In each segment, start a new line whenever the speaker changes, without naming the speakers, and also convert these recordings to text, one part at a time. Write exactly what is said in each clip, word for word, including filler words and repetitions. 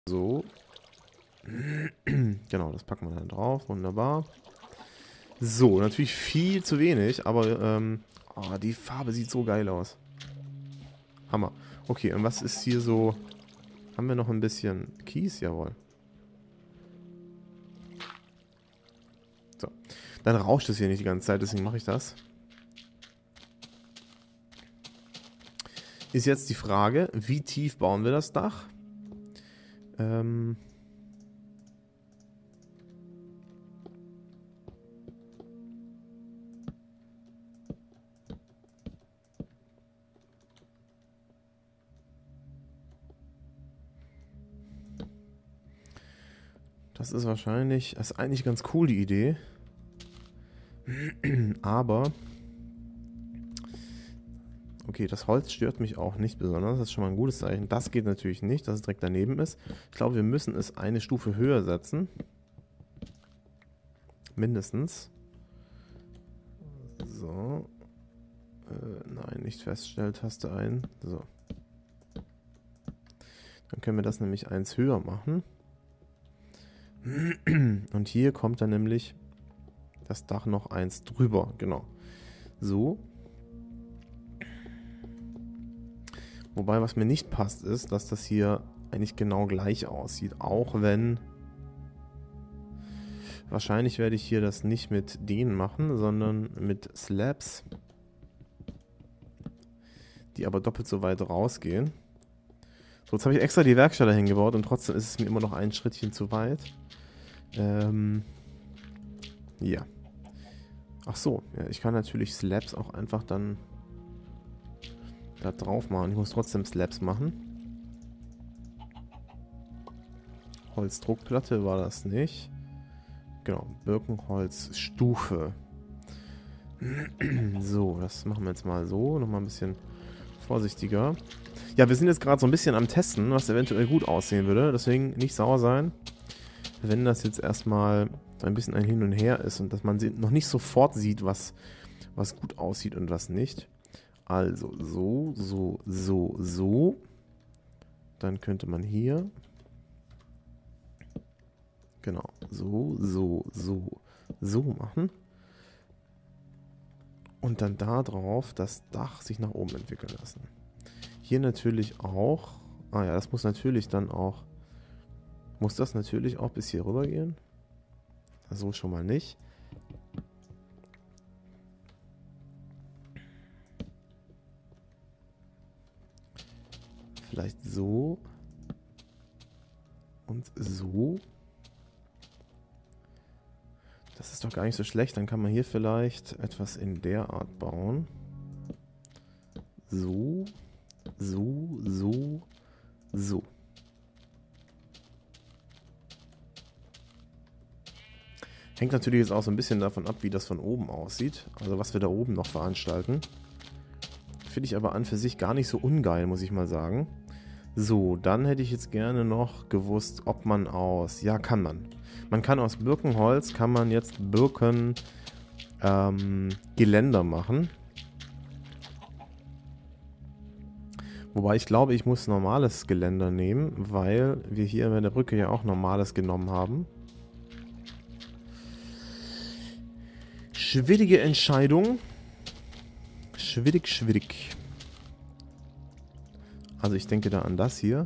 So. Genau, das packen wir dann drauf. Wunderbar. So, natürlich viel zu wenig, aber ähm, oh, die Farbe sieht so geil aus. Hammer. Okay, und was ist hier so? Haben wir noch ein bisschen Kies? Jawohl. So. Dann rauscht es hier nicht die ganze Zeit, deswegen mache ich das. Ist jetzt die Frage, wie tief bauen wir das Dach? Ähm... Das ist wahrscheinlich, das ist eigentlich ganz cool, die Idee. Aber, okay, das Holz stört mich auch nicht besonders. Das ist schon mal ein gutes Zeichen. Das geht natürlich nicht, dass es direkt daneben ist. Ich glaube, wir müssen es eine Stufe höher setzen. Mindestens. So. Äh, nein, nicht Feststelltaste ein. So. Dann können wir das nämlich eins höher machen. Und hier kommt dann nämlich das Dach noch eins drüber, genau. So. Wobei, was mir nicht passt, ist, dass das hier eigentlich genau gleich aussieht. Auch wenn... Wahrscheinlich werde ich hier das nicht mit denen machen, sondern mit Slabs. Die aber doppelt so weit rausgehen. So, jetzt habe ich extra die Werkstatt dahin gebaut und trotzdem ist es mir immer noch ein Schrittchen zu weit. Ähm, ja. Ach so, ja, ich kann natürlich Slabs auch einfach dann da drauf machen. Ich muss trotzdem Slabs machen. Holzdruckplatte war das nicht. Genau, Birkenholzstufe. So, das machen wir jetzt mal so. Nochmal ein bisschen vorsichtiger. Ja, wir sind jetzt gerade so ein bisschen am Testen, was eventuell gut aussehen würde. Deswegen nicht sauer sein, wenn das jetzt erstmal so ein bisschen ein Hin und Her ist und dass man noch nicht sofort sieht, was, was gut aussieht und was nicht. Also so, so, so, so. Dann könnte man hier... Genau, so, so, so, so machen. Und dann da drauf das Dach sich nach oben entwickeln lassen. Hier natürlich auch... Ah ja, das muss natürlich dann auch... Muss das natürlich auch bis hier rüber gehen? So schon mal nicht. Vielleicht so. Und so. Das ist doch gar nicht so schlecht. Dann kann man hier vielleicht etwas in der Art bauen. So. So, so, so. Hängt natürlich jetzt auch so ein bisschen davon ab, wie das von oben aussieht. Also was wir da oben noch veranstalten. Finde ich aber an für sich gar nicht so ungeil, muss ich mal sagen. So, dann hätte ich jetzt gerne noch gewusst, ob man aus... Ja, kann man. Man kann aus Birkenholz, kann man jetzt Birken ähm, Geländer machen. Wobei ich glaube, ich muss normales Geländer nehmen, weil wir hier bei der Brücke ja auch normales genommen haben. Schwierige Entscheidung. Schwierig, schwierig. Also ich denke da an das hier.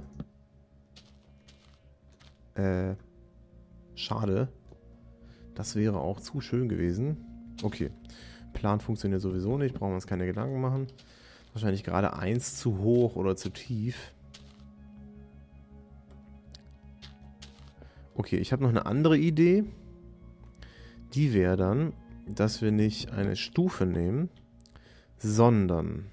Äh, schade. Das wäre auch zu schön gewesen. Okay. Plan funktioniert sowieso nicht. Brauchen wir uns keine Gedanken machen. Wahrscheinlich gerade eins zu hoch oder zu tief. Okay, ich habe noch eine andere Idee. Die wäre dann, dass wir nicht eine Stufe nehmen, sondern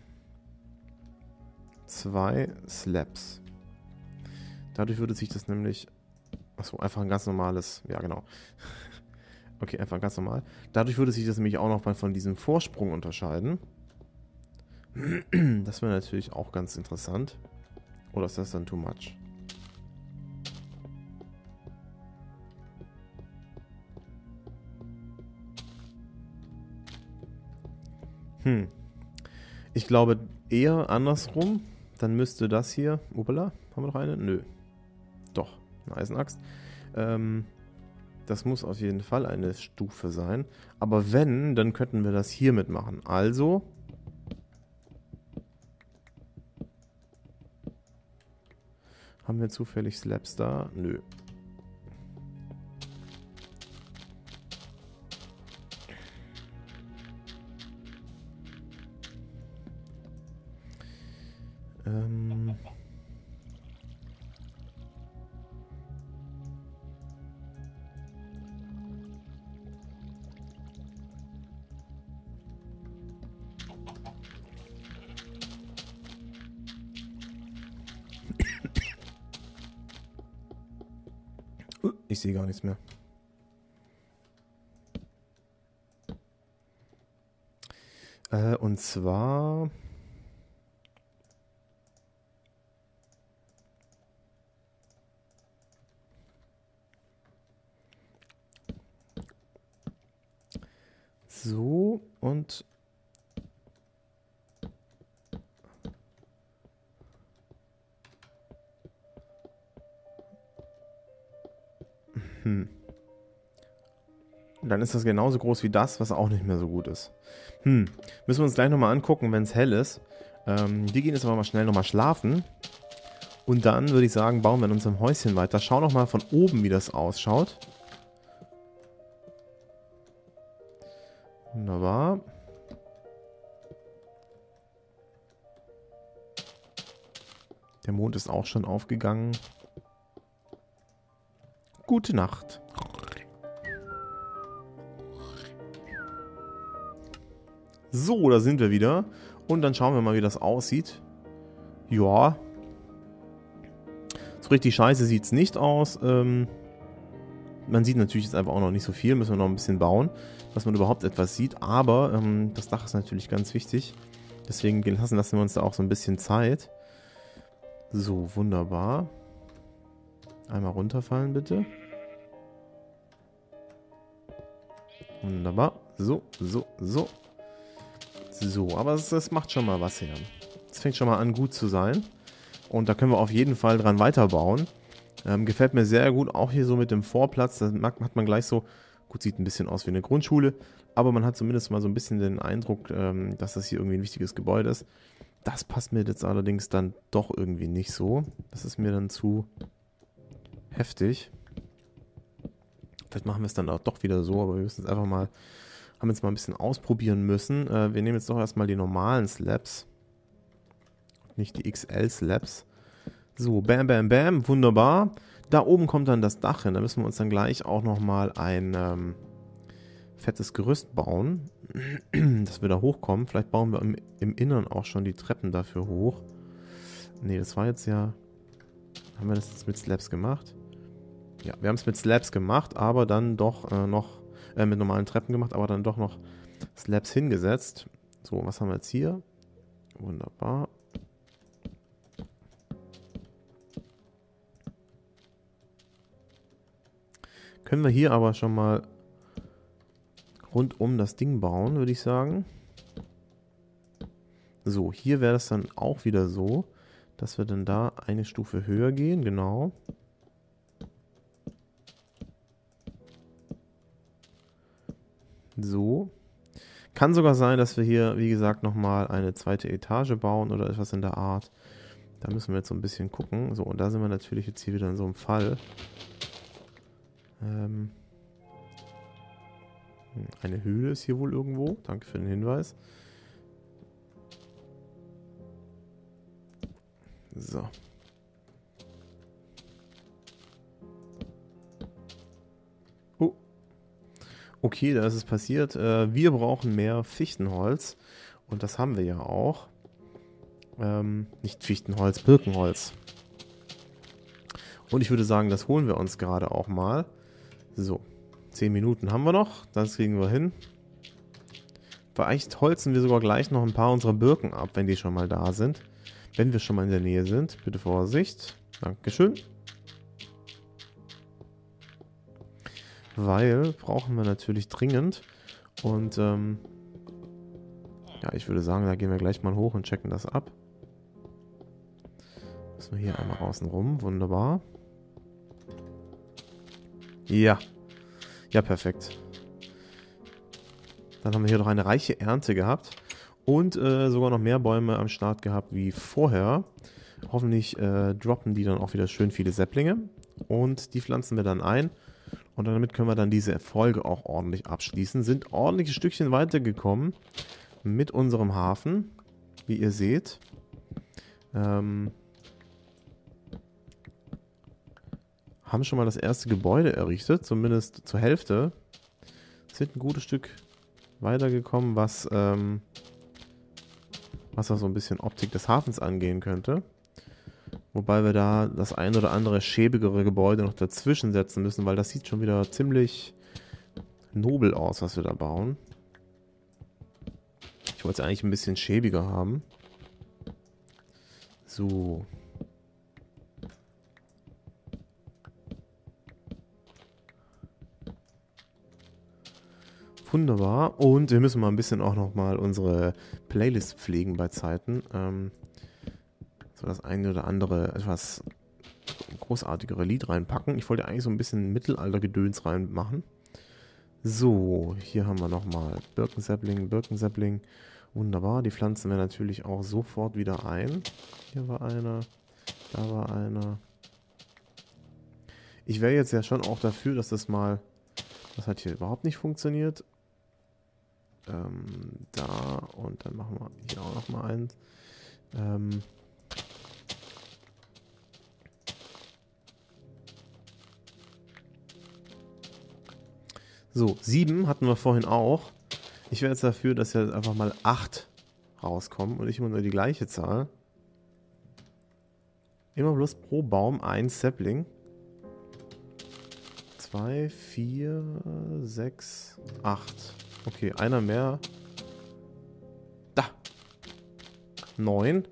zwei Slabs. Dadurch würde sich das nämlich... Achso, einfach ein ganz normales... Ja, genau. Okay, einfach ganz normal. Dadurch würde sich das nämlich auch noch mal von diesem Vorsprung unterscheiden. Das wäre natürlich auch ganz interessant. Oder ist das dann too much? Hm. Ich glaube eher andersrum. Dann müsste das hier... Upala, haben wir noch eine? Nö. Doch. Eine Eisenaxt. Ähm, das muss auf jeden Fall eine Stufe sein. Aber wenn, dann könnten wir das hier mitmachen. Also... Haben wir zufällig Slabs da? Nö. Ähm... Ich sehe gar nichts mehr. Äh, und zwar... So und... Hm. Dann ist das genauso groß wie das, was auch nicht mehr so gut ist. Hm. Müssen wir uns gleich nochmal angucken, wenn es hell ist. Ähm, die gehen jetzt aber mal schnell nochmal schlafen. Und dann würde ich sagen, bauen wir in unserem Häuschen weiter. Schau noch mal von oben, wie das ausschaut. Wunderbar. Der Mond ist auch schon aufgegangen. Gute Nacht. So, da sind wir wieder. Und dann schauen wir mal, wie das aussieht. Ja. So richtig scheiße sieht es nicht aus. Ähm, man sieht natürlich jetzt einfach auch noch nicht so viel. Müssen wir noch ein bisschen bauen, dass man überhaupt etwas sieht. Aber ähm, das Dach ist natürlich ganz wichtig. Deswegen lassen, lassen wir uns da auch so ein bisschen Zeit. So, wunderbar. Einmal runterfallen, bitte. Wunderbar. So, so, so. So, aber es, es macht schon mal was her. Es fängt schon mal an, gut zu sein. Und da können wir auf jeden Fall dran weiterbauen. Ähm, gefällt mir sehr gut, auch hier so mit dem Vorplatz. Da hat man gleich so, gut, sieht ein bisschen aus wie eine Grundschule, aber man hat zumindest mal so ein bisschen den Eindruck, ähm, dass das hier irgendwie ein wichtiges Gebäude ist. Das passt mir jetzt allerdings dann doch irgendwie nicht so. Das ist mir dann zu heftig. Vielleicht machen wir es dann auch doch wieder so, aber wir müssen es einfach mal, haben jetzt mal ein bisschen ausprobieren müssen. Äh, wir nehmen jetzt doch erstmal die normalen Slabs. Nicht die X L-Slabs. So, bam, bam, bam, wunderbar. Da oben kommt dann das Dach hin. Da müssen wir uns dann gleich auch nochmal ein ähm, fettes Gerüst bauen, dass wir da hochkommen. Vielleicht bauen wir im, im Innern auch schon die Treppen dafür hoch. Ne, das war jetzt ja... Haben wir das jetzt mit Slabs gemacht? Ja, wir haben es mit Slabs gemacht, aber dann doch äh, noch... Äh, mit normalen Treppen gemacht, aber dann doch noch Slabs hingesetzt. So, was haben wir jetzt hier? Wunderbar. Können wir hier aber schon mal rund um das Ding bauen, würde ich sagen. So, hier wäre es dann auch wieder so, dass wir dann da eine Stufe höher gehen, genau. So. Kann sogar sein, dass wir hier, wie gesagt, nochmal eine zweite Etage bauen oder etwas in der Art. Da müssen wir jetzt so ein bisschen gucken. So, und da sind wir natürlich jetzt hier wieder in so einem Fall. Ähm, eine Höhle ist hier wohl irgendwo. Danke für den Hinweis. So. Oh. Okay, da ist es passiert. Äh, wir brauchen mehr Fichtenholz. Und das haben wir ja auch. Ähm, nicht Fichtenholz, Birkenholz. Und ich würde sagen, das holen wir uns gerade auch mal. So, zehn Minuten haben wir noch. Das kriegen wir hin. Vielleicht holzen wir sogar gleich noch ein paar unserer Birken ab, wenn die schon mal da sind. Wenn wir schon mal in der Nähe sind. Bitte Vorsicht. Dankeschön. Weil brauchen wir natürlich dringend. Und ähm, ja, ich würde sagen, da gehen wir gleich mal hoch und checken das ab. Müssen wir hier einmal außen rum. Wunderbar. Ja. Ja, perfekt. Dann haben wir hier doch eine reiche Ernte gehabt. Und äh, sogar noch mehr Bäume am Start gehabt wie vorher. Hoffentlich äh, droppen die dann auch wieder schön viele Säpplinge. Und die pflanzen wir dann ein. Und damit können wir dann diese Folge auch ordentlich abschließen. Sind ordentliche Stückchen weitergekommen mit unserem Hafen, wie ihr seht. Ähm, haben schon mal das erste Gebäude errichtet, zumindest zur Hälfte. Sind ein gutes Stück weitergekommen, was, ähm, was auch so ein bisschen Optik des Hafens angehen könnte. Wobei wir da das ein oder andere schäbigere Gebäude noch dazwischen setzen müssen, weil das sieht schon wieder ziemlich nobel aus, was wir da bauen. Ich wollte es eigentlich ein bisschen schäbiger haben. So. Wunderbar. Und wir müssen mal ein bisschen auch noch mal unsere Playlist pflegen bei Zeiten. Ähm, so das eine oder andere etwas großartigere Lied reinpacken. Ich wollte eigentlich so ein bisschen Mittelalter-Gedöns reinmachen. So, hier haben wir nochmal Birkensäppling, Birkensäppling. Wunderbar, die pflanzen wir natürlich auch sofort wieder ein. Hier war einer, da war einer. Ich wäre jetzt ja schon auch dafür, dass das mal... Das hat hier überhaupt nicht funktioniert. Ähm, da und dann machen wir hier auch nochmal eins. Ähm... So, sieben hatten wir vorhin auch. Ich wäre jetzt dafür, dass jetzt einfach mal acht rauskommen und nicht immer nur die gleiche Zahl. Immer bloß pro Baum ein Sapling. zwei, vier, sechs, acht. Okay, einer mehr. Da. neun.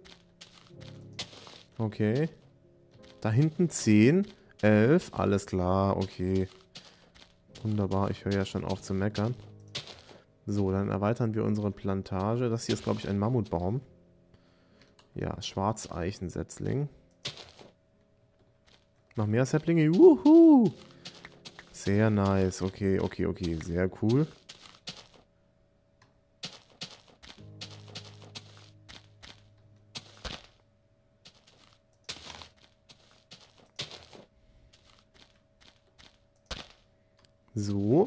Okay. Da hinten zehn, elf. Alles klar, okay. Wunderbar, ich höre ja schon auf zu meckern. So, dann erweitern wir unsere Plantage. Das hier ist, glaube ich, ein Mammutbaum. Ja, Schwarzeichensetzling. Noch mehr Säpplinge. Juhu! Sehr nice. Okay, okay, okay. Sehr cool. So.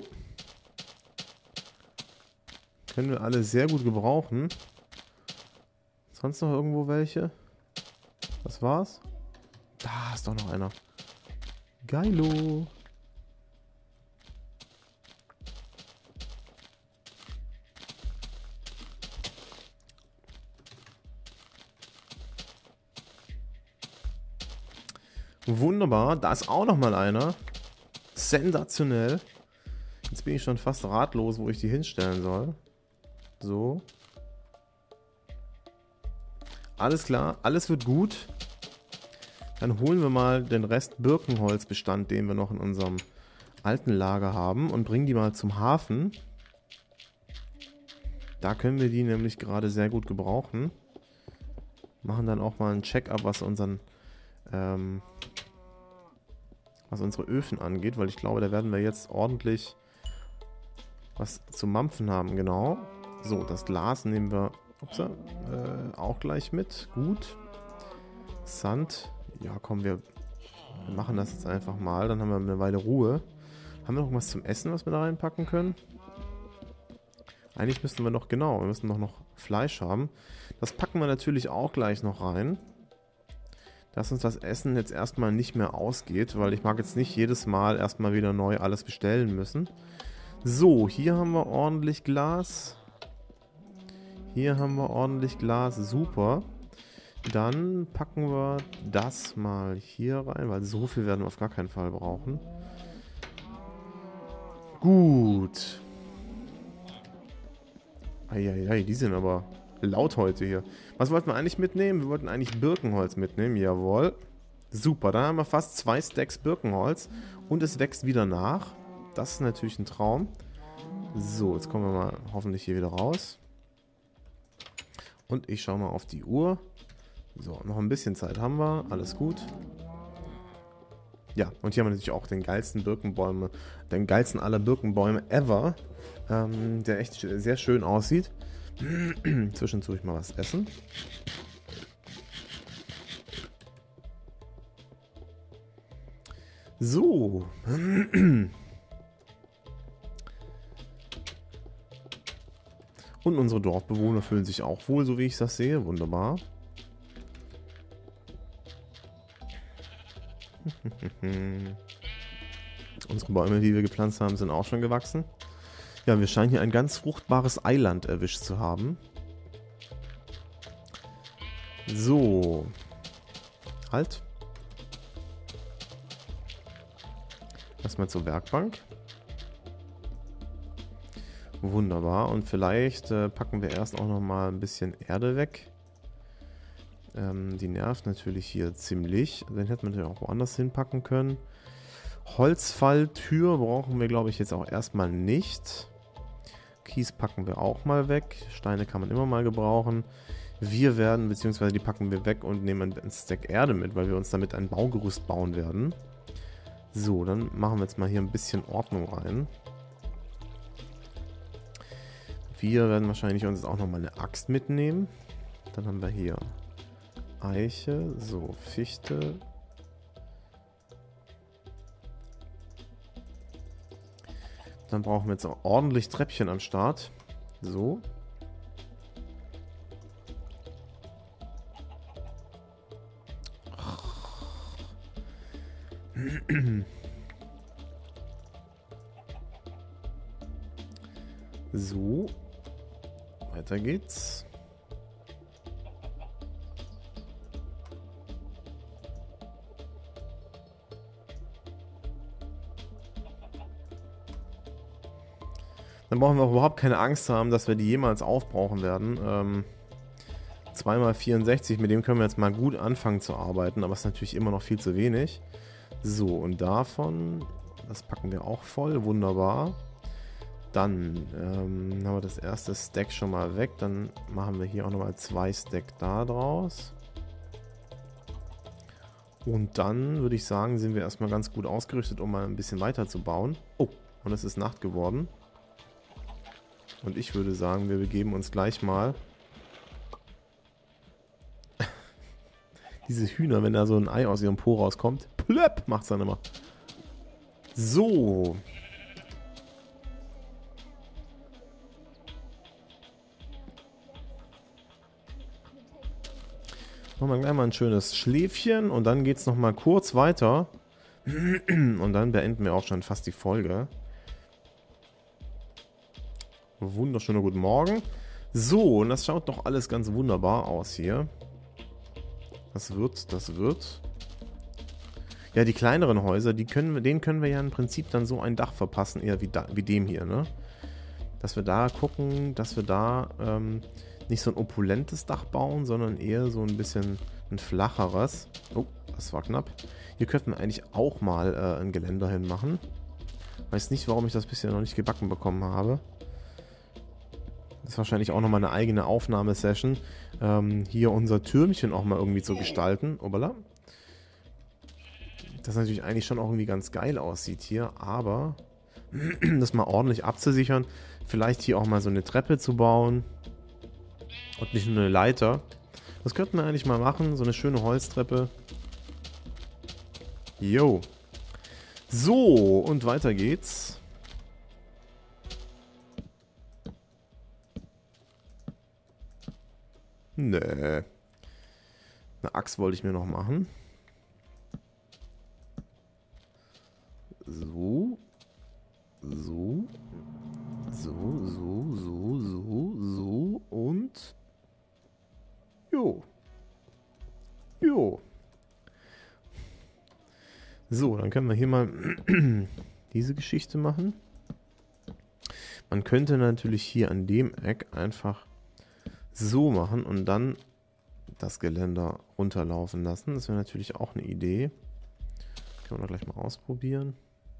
Können wir alle sehr gut gebrauchen. Sonst noch irgendwo welche? Das war's? Da ist doch noch einer. Geilo. Wunderbar. Da ist auch noch mal einer. Sensationell. Jetzt bin ich schon fast ratlos, wo ich die hinstellen soll. So. Alles klar, alles wird gut. Dann holen wir mal den Rest Birkenholzbestand, den wir noch in unserem alten Lager haben, und bringen die mal zum Hafen. Da können wir die nämlich gerade sehr gut gebrauchen. Machen dann auch mal einen Check-up, was unseren, ähm, was unsere Öfen angeht, weil ich glaube, da werden wir jetzt ordentlich was zu mampfen haben, genau. So, das Glas nehmen wir upsa, äh, auch gleich mit. Gut. Sand. Ja, komm, wir machen das jetzt einfach mal. Dann haben wir eine Weile Ruhe. Haben wir noch was zum Essen, was wir da reinpacken können? Eigentlich müssten wir noch, genau, wir müssen doch noch Fleisch haben. Das packen wir natürlich auch gleich noch rein. Dass uns das Essen jetzt erstmal nicht mehr ausgeht, weil ich mag jetzt nicht jedes Mal erstmal wieder neu alles bestellen müssen. So, hier haben wir ordentlich Glas. Hier haben wir ordentlich Glas. Super. Dann packen wir das mal hier rein, weil so viel werden wir auf gar keinen Fall brauchen. Gut. Eieiei, die sind aber laut heute hier. Was wollten wir eigentlich mitnehmen? Wir wollten eigentlich Birkenholz mitnehmen. Jawohl. Super, dann haben wir fast zwei Stacks Birkenholz. Und es wächst wieder nach. Das ist natürlich ein Traum. So, jetzt kommen wir mal hoffentlich hier wieder raus. Und ich schaue mal auf die Uhr. So, noch ein bisschen Zeit haben wir. Alles gut. Ja, und hier haben wir natürlich auch den geilsten Birkenbäume, den geilsten aller Birkenbäume ever, ähm, der echt sehr schön aussieht. Zwischendurch mal was essen. So. Und unsere Dorfbewohner fühlen sich auch wohl, so wie ich das sehe. Wunderbar. Unsere Bäume, die wir gepflanzt haben, sind auch schon gewachsen. Ja, wir scheinen hier ein ganz fruchtbares Eiland erwischt zu haben. So. Halt. Erstmal zur Werkbank. Wunderbar. Und vielleicht äh, packen wir erst auch noch mal ein bisschen Erde weg. Ähm, die nervt natürlich hier ziemlich. Den hätten wir natürlich auch woanders hinpacken können. Holzfalltür brauchen wir, glaube ich, jetzt auch erstmal nicht. Kies packen wir auch mal weg. Steine kann man immer mal gebrauchen. Wir werden, beziehungsweise die packen wir weg und nehmen ein Stack Erde mit, weil wir uns damit ein Baugerüst bauen werden. So, dann machen wir jetzt mal hier ein bisschen Ordnung rein. Wir werden wahrscheinlich uns auch nochmal eine Axt mitnehmen. Dann haben wir hier Eiche, so Fichte. Dann brauchen wir jetzt auch ordentlich Treppchen am Start. So. So. Weiter geht's. Dann brauchen wir auch überhaupt keine Angst haben, dass wir die jemals aufbrauchen werden. Ähm, zwei mal vierundsechzig, mit dem können wir jetzt mal gut anfangen zu arbeiten, aber es ist natürlich immer noch viel zu wenig. So, und davon, das packen wir auch voll, wunderbar. Dann ähm, haben wir das erste Stack schon mal weg, dann machen wir hier auch nochmal zwei Stack da draus. Und dann würde ich sagen, sind wir erstmal ganz gut ausgerüstet, um mal ein bisschen weiter zu bauen. Oh, und es ist Nacht geworden. Und ich würde sagen, wir begeben uns gleich mal. Diese Hühner, wenn da so ein Ei aus ihrem Po rauskommt, plöpp, macht's dann immer. So. Machen wir gleich mal ein schönes Schläfchen und dann geht's noch mal kurz weiter. Und dann beenden wir auch schon fast die Folge. Wunderschöner guten Morgen. So, und das schaut doch alles ganz wunderbar aus hier. Das wird, das wird. Ja, die kleineren Häuser, die können wir, denen können wir ja im Prinzip dann so ein Dach verpassen, eher wie, da, wie dem hier, ne? Dass wir da gucken, dass wir da ähm, nicht so ein opulentes Dach bauen, sondern eher so ein bisschen ein flacheres. Oh, das war knapp. Hier könnten wir eigentlich auch mal äh, ein Geländer hinmachen. Weiß nicht, warum ich das bisher noch nicht gebacken bekommen habe. Das ist wahrscheinlich auch nochmal eine eigene Aufnahmesession. Ähm, hier unser Türmchen auch mal irgendwie zu gestalten. Obala. Das natürlich eigentlich schon auch irgendwie ganz geil aussieht hier. Aber das mal ordentlich abzusichern. Vielleicht hier auch mal so eine Treppe zu bauen. Und nicht nur eine Leiter. Das könnten wir eigentlich mal machen. So eine schöne Holztreppe. Jo. So, und weiter geht's. Nee. Eine Axt wollte ich mir noch machen. So. So. So, so, so, so, so. Und. Jo. Jo. So, dann können wir hier mal diese Geschichte machen. Man könnte natürlich hier an dem Eck einfach so machen und dann das Geländer runterlaufen lassen. Das wäre natürlich auch eine Idee. Können wir doch gleich mal ausprobieren.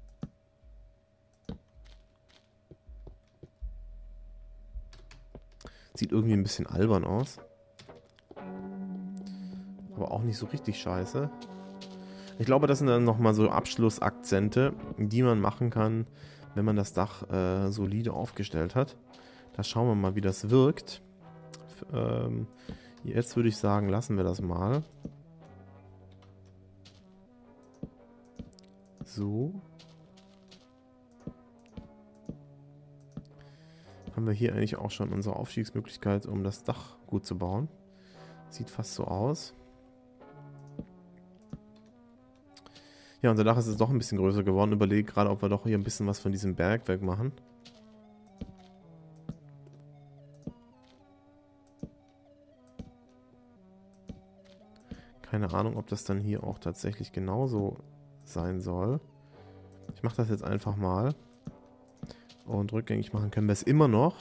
Sieht irgendwie ein bisschen albern aus. Aber auch nicht so richtig scheiße. Ich glaube, das sind dann nochmal so Abschlussakzente, die man machen kann, wenn man das Dach äh, solide aufgestellt hat. Da schauen wir mal, wie das wirkt. Ähm, jetzt würde ich sagen, lassen wir das mal. So. Haben wir hier eigentlich auch schon unsere Aufstiegsmöglichkeit, um das Dach gut zu bauen. Sieht fast so aus. Ja, unser Dach ist jetzt doch ein bisschen größer geworden. Überlege gerade, ob wir doch hier ein bisschen was von diesem Bergwerk machen. Keine Ahnung, ob das dann hier auch tatsächlich genauso sein soll. Ich mache das jetzt einfach mal. Und rückgängig machen können wir es immer noch.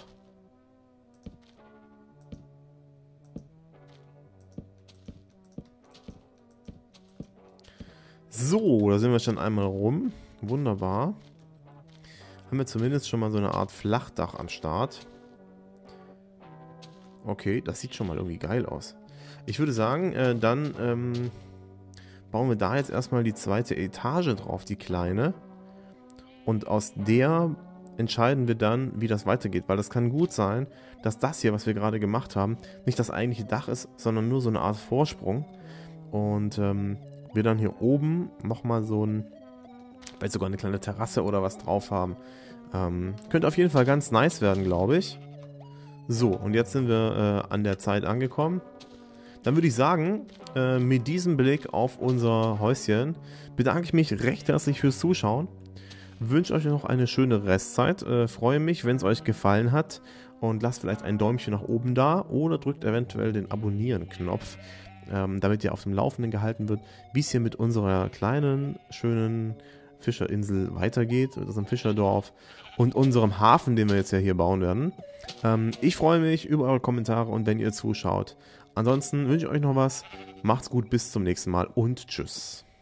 So, da sind wir schon einmal rum. Wunderbar. Haben wir zumindest schon mal so eine Art Flachdach am Start. Okay, das sieht schon mal irgendwie geil aus. Ich würde sagen, äh, dann ähm, bauen wir da jetzt erstmal die zweite Etage drauf, die kleine. Und aus der entscheiden wir dann, wie das weitergeht. Weil das kann gut sein, dass das hier, was wir gerade gemacht haben, nicht das eigentliche Dach ist, sondern nur so eine Art Vorsprung. Und ähm, wir dann hier oben nochmal so ein, vielleicht sogar eine kleine Terrasse oder was drauf haben. Ähm, könnte auf jeden Fall ganz nice werden, glaube ich. So, und jetzt sind wir äh, an der Zeit angekommen. Dann würde ich sagen, äh, mit diesem Blick auf unser Häuschen bedanke ich mich recht herzlich fürs Zuschauen. Wünsche euch noch eine schöne Restzeit. Äh, freue mich, wenn es euch gefallen hat. Und lasst vielleicht ein Däumchen nach oben da oder drückt eventuell den Abonnieren-Knopf, ähm, damit ihr auf dem Laufenden gehalten wird, wie es hier mit unserer kleinen, schönen Fischerinsel weitergeht, mit unserem Fischerdorf und unserem Hafen, den wir jetzt ja hier bauen werden. Ähm, ich freue mich über eure Kommentare und wenn ihr zuschaut. Ansonsten wünsche ich euch noch was. Macht's gut, bis zum nächsten Mal und tschüss.